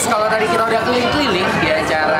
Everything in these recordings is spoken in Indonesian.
kalau tadi kita udah keliling-keliling di acara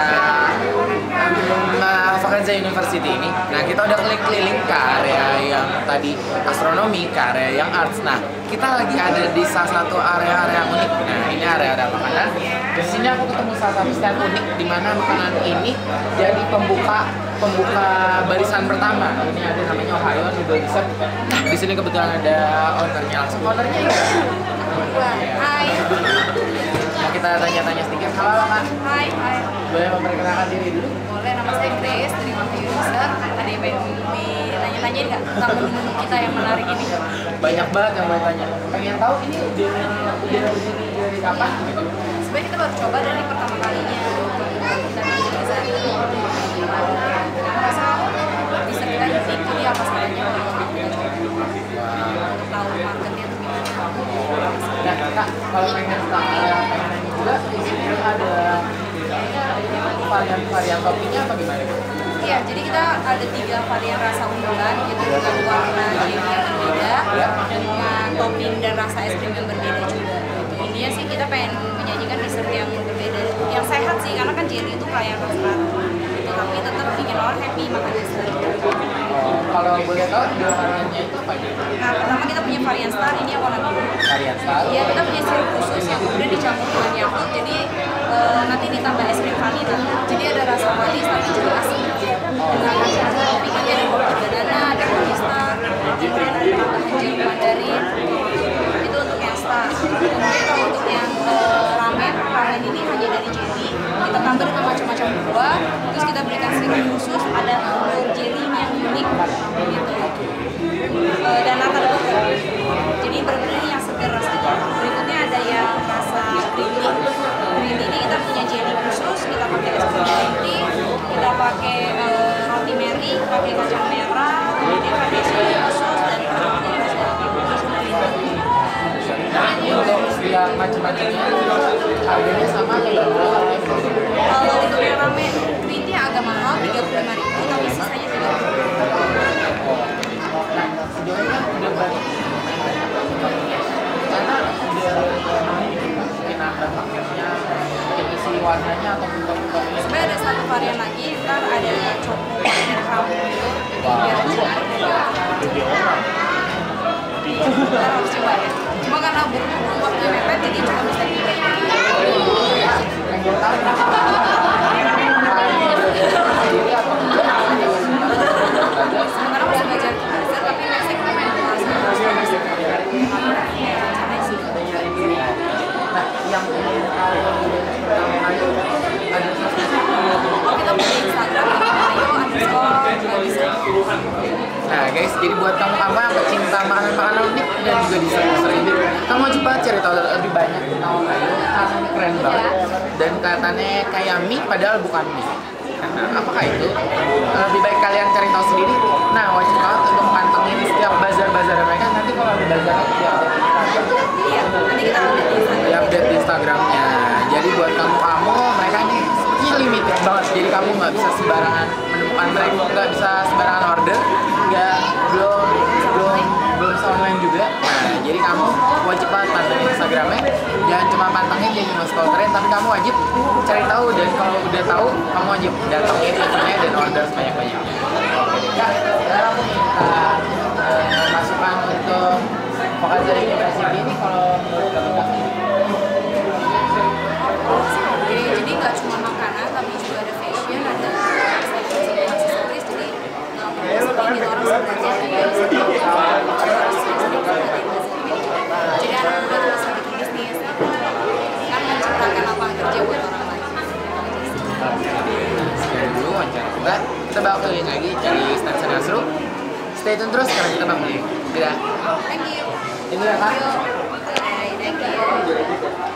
Vacanza University ini, nah kita udah keliling-keliling ke area yang tadi astronomi, ke area yang arts. Nah, kita lagi ada di salah satu area-area unik. Nah, ini area makanan. Di sini aku ketemu salah satu stand unik di mana makanan ini jadi pembuka barisan pertama. Ini ada namanya Ohio Noodle Dessert. Nah, di sini kebetulan ada ownernya langsung. Ownernya ini. Hai. Nah, kita tanya-tanya sedikit. Halo, Kak. Hai. Boleh memperkenalkan diri dulu? Boleh, nama saya Grace dari Mahdi User. Ada yang pengen ditanya-tanyain nggak tentang menu kita yang menarik ini? Banyak banget yang mau tanya. Pengen tahu ini udah berdiri dari kapan? Gitu. Sebenarnya kita baru coba dari pertama kalinya. Kita bikin dessert. Rasa dessert kita unik, jadi apa salahnya kalau kita coba tahu marketnya itu gimana? Nah, Kak, kalau pengen juga di sini ada varian toppingnya apa gimana? Iya, jadi kita ada 3 varian rasa unggulan, yaitu dengan warna jelly yang berbeda, dengan topping dan rasa es krim yang berbeda juga. Intinya sih kita pengen menyajikan dessert yang berbeda, yang sehat sih, karena kan jelly itu kaya serat. Tapi tetap bikin orang happy makan dessert. Kalau boleh tahu dua variannya itu apa aja? Nah, pertama kita punya varian star, ini yang warna biru. Varian star? Iya, kita punya sirup khusus yang kemudian dicampur dengan yakult, jadi nanti ditambah es krim vanilla. Jadi ada rasa manis tapi juga asin. Dengan macam-macam toppingnya ada kopi banana, ada kopi star, kemudian ada tambahan jeruk mandarin. Itu untuk yang star. Kemudian kalau untuk yang ramen ini hanya dari jelly. Kita tambah dengan macam-macam buah, terus kita berikan sirup khusus, ada jelly yang unik gitu. Dan nata de coco. Jadi benar-benar yang segar rasanya. Berikutnya ada yang rasa green tea. Green tea ini kita punya jelly khusus, kita pakai es krim green tea, kita pakai roti meri, pakai kacang merah, kemudian pakai susu khusus dan Untuk setiap macam-macamnya harganya sama atau berapa? kalau untuk yang ramen green tea agak mahal 35.000, tapi sisanya 30.000. Nah, sejauh ini kan udah banyak karena udah mungkin ada paketnya, mungkin isi warnanya atau bentuk-bentuknya. Sebenarnya ada satu varian lagi, ntar ada choco dan kamu gitu, jadi biar menarik. Kita harus coba ya. Cuma karena buru-buru waktunya mepet, jadi cuma bisa sementara masih belajar dessert, tapi next kita main kelas. Nah, yang ada Kita punya Instagram, Nah guys, jadi buat kamu-kamu yang pecinta makanan-makanan unik dan juga dessert-dessert ini, kamu wajib banget cari tahu lebih banyak tentang Ohio karena ini keren banget dan kelihatannya kayak mie padahal bukan mie. Nah, apakah itu? Lebih baik kalian cari tahu sendiri. Nah, wajib banget untuk pantengin setiap bazar-bazar mereka. Nanti kalau ada bazar update di Instagramnya. Jadi buat kamu-kamu mereka ini sepertinya limited banget. Jadi kamu nggak bisa sembarangan menemukan mereka, nggak bisa sembarangan order, belum bisa online juga. Nah, jadi kamu wajib banget pantengin Instagramnya. Jangan cuma pantengin dia cuma stalkerin, tapi kamu wajib cari tahu, dan kalau udah tahu kamu wajib datangin eventnya dan order sebanyak-banyaknya. Oke deh Kak, sekarang aku minta masukan untuk Vacanza University ini kalau menurut kamu Kak. Oke, jadi nggak cuma makanan, tapi juga ada fashion, ada aksesoris, jadi sedikit orang jadi anak muda tuh bisa bikin bisnis, kan menciptakan lapangan kerja buat orang lain. Sekian dulu wawancara kita bakal keliling lagi cari stand-stand yang seru. Stay tune terus karena kita bakal keliling. Dadah. Thank you. Ini ya Kak. Thank you.